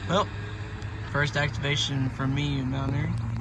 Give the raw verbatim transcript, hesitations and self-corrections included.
Well, first activation from me in Mount Airy.